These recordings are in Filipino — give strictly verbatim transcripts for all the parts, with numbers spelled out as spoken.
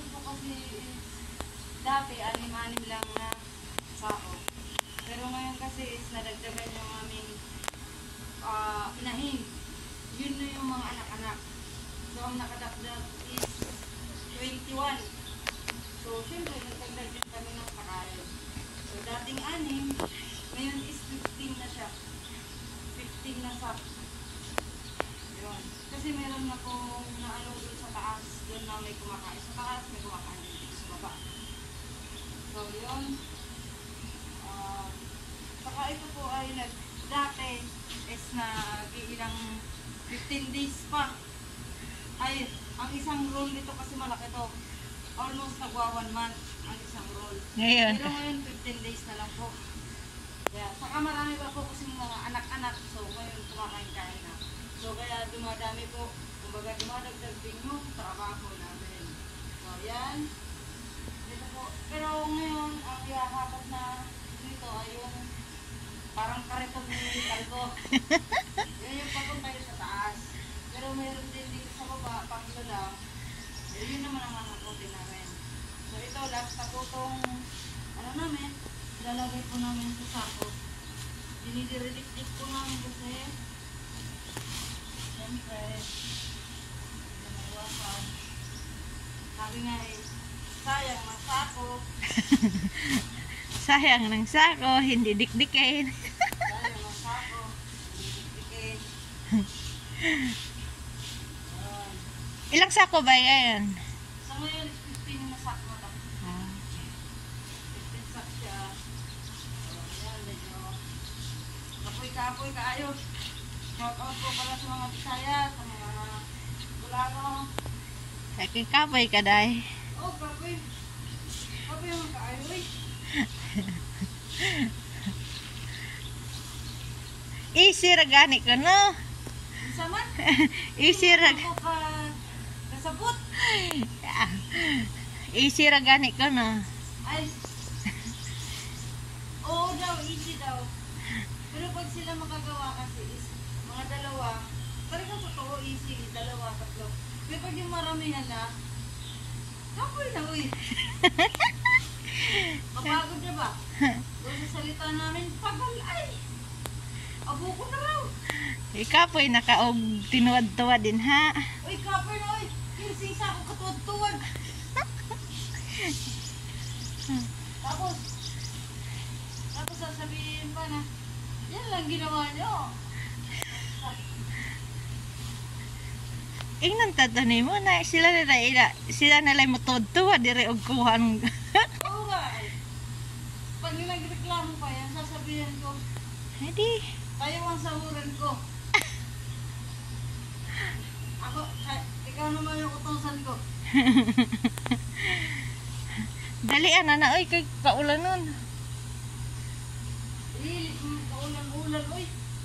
ko kasi is, dati anim-anim lang na sao. Pero ngayon kasi is nadagdagan yung aming uh, inahin. Yun na yung mga anak-anak. So ang nakadagdag is twenty-one. So syempre nagdagdag din kami ng pakain. So dating anim, ngayon is fifteen na siya. fifteen na sa. Yun. Kasi meron na kong naano doon sa taas, doon na may kumakain sa taas, may kumakain dito sa baba. So yun. Uh, saka ito po ay nag, dati is na ilang fifteen days pa. Ay, ang isang roll nito kasi malaki to. Almost nagwa one month ang isang roll. Ngayon. Pero ngayon fifteen days na lang po. Yeah. Saka marami pa po kasi mga anak-anak. So ngayon kumakain-kain na. So kaya dumadami po. Kumbaga dumadagdag din yung trabaho namin. So yan. Dito po. Pero ngayon ang ihahapat na dito ay yung parang karetong militar ko. Yan yung papunta sa taas. Pero mayroon din dito sa baba, pangilo lang. Eh, yun naman ang mamakotin namin. So ito, last na po itong, ano namin, lalagay po namin sa sako. Dinidiridikdik po namin kasi, siyempre, namawasan. Sabi nga eh, sayang ng sako. Sayang ng sako, hindi dikdikin. Sayang ng sako, hindi dikdikin. Ilang sako ba yan? So ngayon, fifteen na sako na. Ah. fifteen sako siya. So, ayan, medyo kapoy-kapoy kaayo. Shout out po pala sa mga Bisaya, sa mga Bulano. Kakikapoy ka dahi. Oh, kapoy. Kapoy yung kaayo, eh. Easy ragani ko no. Isa man. Easy rag. Ako ka kasabot. Easy ragani ko no. Ay. Oo daw, easy daw. Pero pag sila makagawa kasi is, mga dalawa, talagang totoo easy, dalawa, tatlo. Pero pag yung maramihan na, kapoy na, uy. Kapagod na ba? Doon sa salita namin, pagal ay. Abo ko na raw. Ikapoy nakaog tinuwad-tuwad din ha. Uy, kapoy na, uy. Kinsisa ako katuwad-tuwad. Tapos, tapos sasabihin pa na, yan lang ginawa nyo. Ingnan tatanay mo na sila nila ila sila nila mo tuwad-tuwad dire og kuhan. Oo nga. Pag nagreklamo pa yan, sasabihin ko, Hindi. tayo ang sahuran ko. Ako, ay, ikaw naman yung utusan ko. Dalian na na oy kay kaulan nun. Lilit mo, kaulan-ulan, uy.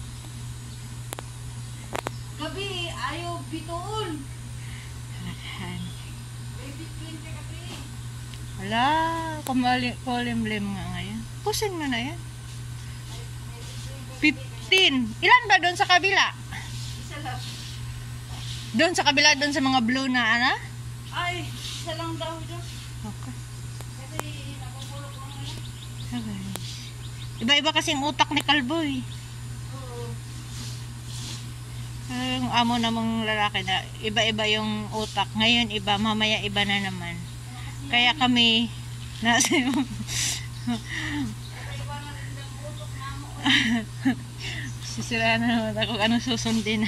Gabi, ayaw bituon. Alahan. May bituin ka gabi. Wala, kumali kulimlim nga ngayon. Pusin mo na yan. Ay, may bituin ka gabi. fifteen. Ilan ba doon sa kabila? Isa lang. Doon sa kabila doon sa mga blue na ana? Ay, isa lang daw dyan. Okay. Kasi napupulok lang ngayon. Iba-iba kasing utak ni Kalboy. Oo. Yung amo namang lalaki na iba-iba yung utak. Ngayon iba, mamaya iba na naman. Kaya kami nasa Iba na rin ang utok na mo. sisira na naman ako anong susundin.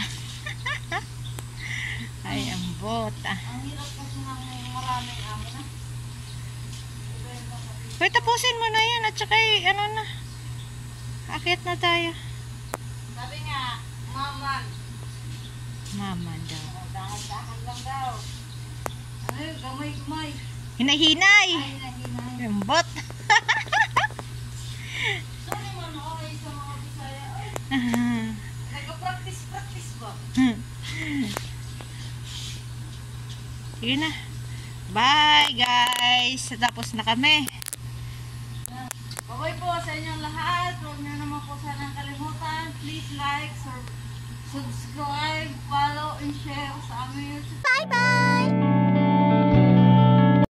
Ay, ang bota. Ang hirap kasi ng maraming amo na. Iba yung kapatid. Pwede tapusin mo na yan at saka ano na. Akit na tayo. Sabi nga, maman. Mama daw. Oh, dahan-dahan lang daw. Ano yun, gamay-gamay. Hinahinay. Ay, nahinay. Ang bot. Sorry man, okay sa mga Bisaya. Ay, nag-practice-practice ba? Sige na. Bye guys. Tapos na kami. Okay po sa inyong lahat. Huwag niyo naman po sanang kalimutan. Please like, subscribe, follow, and share sa aming YouTube. Bye bye.